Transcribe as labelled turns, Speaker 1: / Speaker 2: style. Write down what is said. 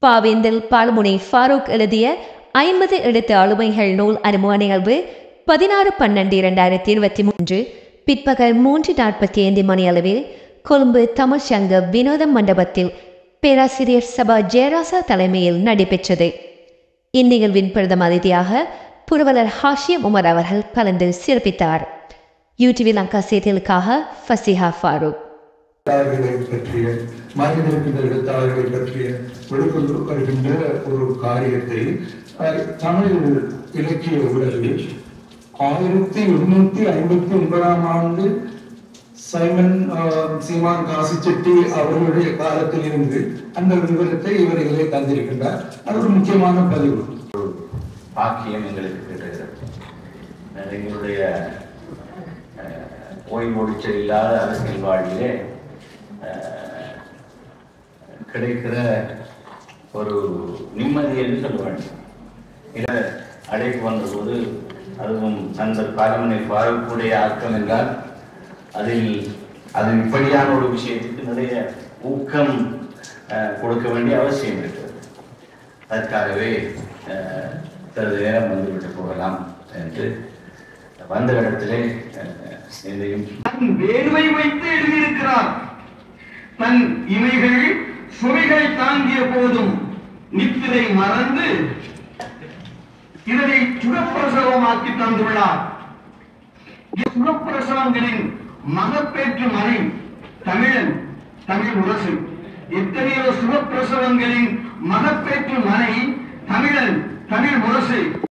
Speaker 1: பாவேந்தல் பால்முனை ஃபாரூக் எழுதிய 50 எழுத்து ஆளுமைகள் நூல் அறிமுக நிகழ்வு 16/12/2023 பிற்பகல் 3:45 மணியளவில் கொழும்பு தமிழ் சங்க வினோத மண்டபத்தில் பேராசிரியர் சபா ஜெயராசா தலைமையில் நடைபெற்றது. இந்நிகழ்வின் பிரதம அதிதியாக புரவலர் ஹாஷிம் உமர் அவர்கள் கலந்து சிறப்பித்தார். யூடிவி லங்கா செய்திகளுக்காக ஃபசிஹா ஃபாரூக்.
Speaker 2: பற்றிய மறைந்திருக்கின்ற எழுத்தாளர்களை பற்றிய வெளிக்கொண்டு வருகின்ற ஒரு காரியத்தை தமிழ் இலக்கிய உலகில் 1859 ஆண்டு சீமான் காசிச்செட்டி அவர்களுடைய காலத்தில் இருந்து அந்த விவரத்தை இவர்களே தந்திருக்கின்றார். அது ஒரு முக்கியமான பதிவு.
Speaker 3: பாக்கியம் எங்களுக்கு கிடைக்கிறது. எங்களுடைய ஓய்வொழிச்ச இல்லாத அரசியல் வாழ்விலே கிடைக்கிற ஒரு நிம்மதி என்று சொல்ல வேண்டும். இதை அழைப்பு வந்தபோது அதுவும் நண்பர் பாலமனை ஃபாரூக்குடைய ஆக்கம் என்றால் அது இப்படியான ஒரு விஷயத்துக்கு நிறைய ஊக்கம் கொடுக்க வேண்டிய அவசியம் இருக்கிறது. அதற்காகவே சிறிது நேரம் வந்துவிட்டு போகலாம் என்று வந்த இடத்திலே
Speaker 4: வேர்வை வைத்து எழுதியிருக்கிறார். தன் இமைகள் சுவைகள் தாங்கிய போதும் நித்திரை மறந்து இதனை சுகப்பிரசவமாக்கி தந்துள்ளார். சுகப்பிரசவங்களின் மகப்பேற்று மறை தமிழன் தமிழ் முரசு. எத்தனையோ சுகப்பிரசவங்களின் மகப்பேற்று மறை தமிழன் தமிழ் முரசு.